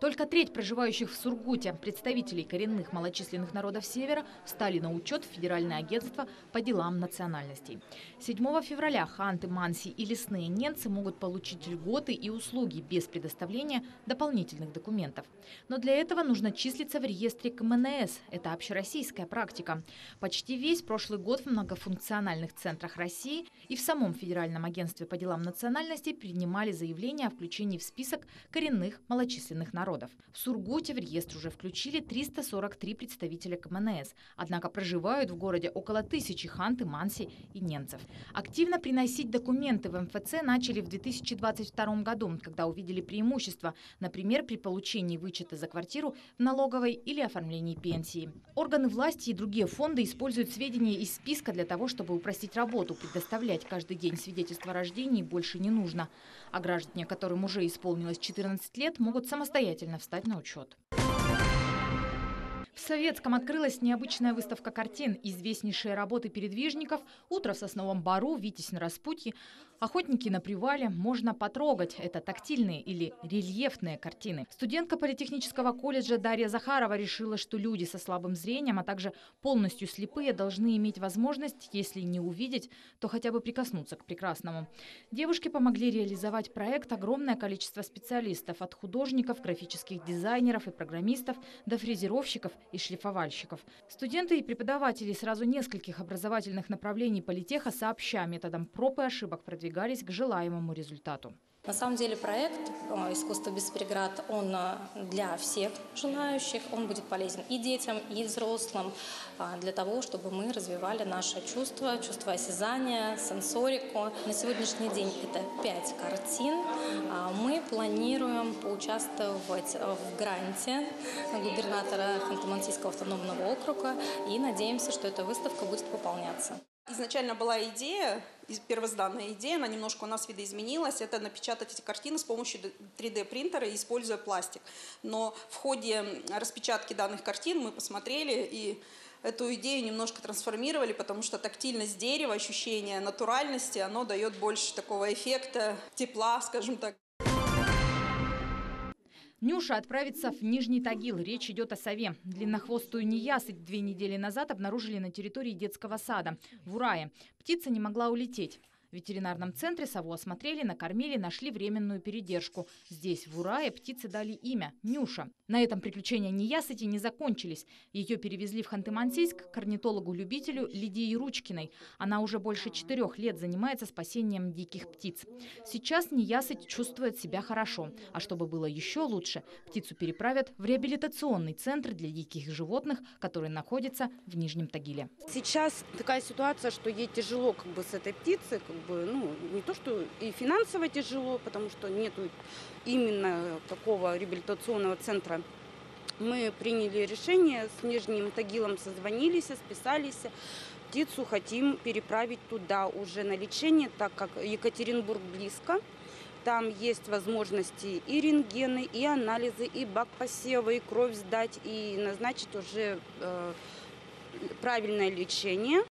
Только треть проживающих в Сургуте представителей коренных малочисленных народов Севера встали на учет в Федеральное агентство по делам национальностей. 7 февраля ханты, манси и лесные ненцы могут получить льготы и услуги без предоставления дополнительных документов. Но для этого нужно числиться в реестре КМНС. Это общероссийская практика. Почти весь прошлый год в многофункциональных центрах России и в самом Федеральном агентстве по делам национальностей принимали заявления о включении в список коренных малочисленных народов. В Сургуте в реестр уже включили 343 представителя КМНС. Однако проживают в городе около 1000 ханты, манси и ненцев. Активно приносить документы в МФЦ начали в 2022 году, когда увидели преимущества, например, при получении вычета за квартиру в налоговой или оформлении пенсии. Органы власти и другие фонды используют сведения из списка для того, чтобы упростить работу. Предоставлять каждый день свидетельство о рождении больше не нужно. А граждане, которым уже исполнилось 14 лет, могут самостоятельно встать на учет. В Советском открылась необычная выставка картин. Известнейшие работы передвижников «Утро в сосновом бору», «Витязь на распутье», «Охотники на привале» можно потрогать. Это тактильные или рельефные картины. Студентка политехнического колледжа Дарья Захарова решила, что люди со слабым зрением, а также полностью слепые, должны иметь возможность, если не увидеть, то хотя бы прикоснуться к прекрасному. Девушке помогли реализовать проект огромное количество специалистов, от художников, графических дизайнеров и программистов до фрезеровщиков и шлифовальщиков. Студенты и преподаватели сразу нескольких образовательных направлений политеха сообща методом проб и ошибок продвигались к желаемому результату. На самом деле проект «Искусство без преград», он для всех желающих, он будет полезен и детям, и взрослым, для того, чтобы мы развивали наши чувства, чувство осязания, сенсорику. На сегодняшний день это 5 картин. Мы планируем поучаствовать в гранте губернатора Ханты-Мансийского автономного округа и надеемся, что эта выставка будет пополняться. Изначально была идея, первозданная идея, она немножко у нас видоизменилась, это напечатать эти картины с помощью 3D-принтера, используя пластик. Но в ходе распечатки данных картин мы посмотрели и эту идею немножко трансформировали, потому что тактильность дерева, ощущение натуральности, оно дает больше такого эффекта тепла, скажем так. Нюша отправится в Нижний Тагил. Речь идет о сове. Длиннохвостую неясыть 2 недели назад обнаружили на территории детского сада в Урае. Птица не могла улететь. В ветеринарном центре сову осмотрели, накормили, нашли временную передержку. Здесь, в Урае, птице дали имя – Нюша. На этом приключения неясыти не закончились. Ее перевезли в Ханты-Мансийск к орнитологу-любителю Лидии Ручкиной. Она уже больше 4 лет занимается спасением диких птиц. Сейчас неясыть чувствует себя хорошо. А чтобы было еще лучше, птицу переправят в реабилитационный центр для диких животных, который находится в Нижнем Тагиле. Сейчас такая ситуация, что ей тяжело с этой птицей, не то, что и финансово тяжело, потому что нету именно такого реабилитационного центра. Мы приняли решение, с Нижним Тагилом созвонились, списались. Птицу хотим переправить туда уже на лечение, так как Екатеринбург близко. Там есть возможности и рентгены, и анализы, и бак посева, и кровь сдать, и назначить уже правильное лечение.